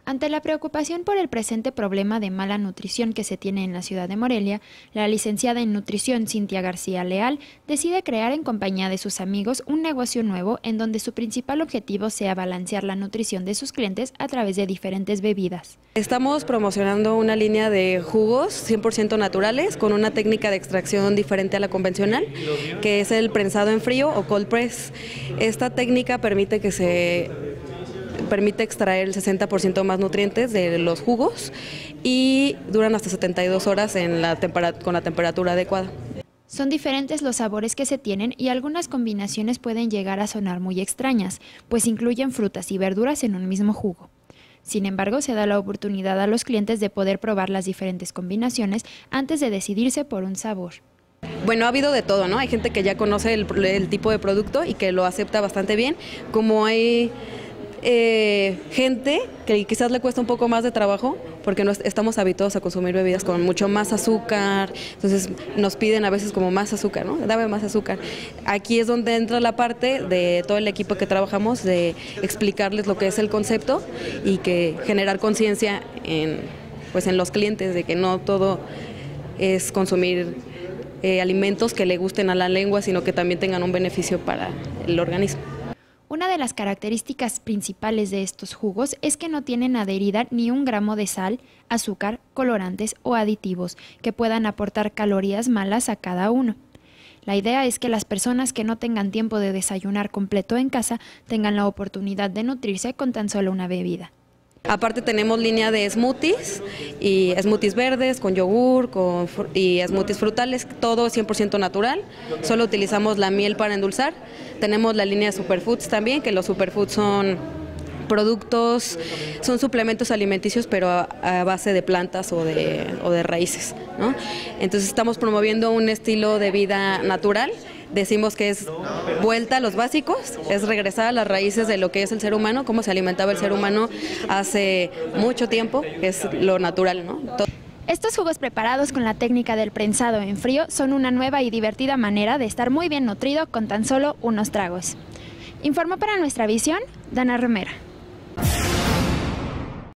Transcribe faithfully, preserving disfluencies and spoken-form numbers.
Ante la preocupación por el presente problema de mala nutrición que se tiene en la ciudad de Morelia, la licenciada en nutrición Cintia García Leal decide crear en compañía de sus amigos un negocio nuevo en donde su principal objetivo sea balancear la nutrición de sus clientes a través de diferentes bebidas. Estamos promocionando una línea de jugos cien por ciento naturales con una técnica de extracción diferente a la convencional, que es el prensado en frío o cold press. Esta técnica permite que se permite extraer el sesenta por ciento más nutrientes de los jugos y duran hasta setenta y dos horas en la con la temperatura adecuada. Son diferentes los sabores que se tienen y algunas combinaciones pueden llegar a sonar muy extrañas, pues incluyen frutas y verduras en un mismo jugo. Sin embargo, se da la oportunidad a los clientes de poder probar las diferentes combinaciones antes de decidirse por un sabor. Bueno, ha habido de todo, ¿no? Hay gente que ya conoce el, el tipo de producto y que lo acepta bastante bien, como hay Eh, gente que quizás le cuesta un poco más de trabajo porque no estamos habituados a consumir bebidas con mucho más azúcar, entonces nos piden a veces como más azúcar, ¿no? Dame más azúcar. Aquí es donde entra la parte de todo el equipo que trabajamos de explicarles lo que es el concepto y que generar conciencia en, pues en los clientes de que no todo es consumir eh, alimentos que le gusten a la lengua, sino que también tengan un beneficio para el organismo. Una de las características principales de estos jugos es que no tienen adherida ni un gramo de sal, azúcar, colorantes o aditivos que puedan aportar calorías malas a cada uno. La idea es que las personas que no tengan tiempo de desayunar completo en casa tengan la oportunidad de nutrirse con tan solo una bebida. Aparte tenemos línea de smoothies y smoothies verdes con yogur con, y smoothies frutales, todo cien por ciento natural, solo utilizamos la miel para endulzar. Tenemos la línea de superfoods también, que los superfoods son productos, son suplementos alimenticios pero a, a base de plantas o de, o de raíces, ¿no? Entonces estamos promoviendo un estilo de vida natural. Decimos que es vuelta a los básicos, es regresar a las raíces de lo que es el ser humano, cómo se alimentaba el ser humano hace mucho tiempo, que es lo natural, ¿no? Estos jugos preparados con la técnica del prensado en frío son una nueva y divertida manera de estar muy bien nutrido con tan solo unos tragos. Informó para Nuestra Visión, Dana Romero.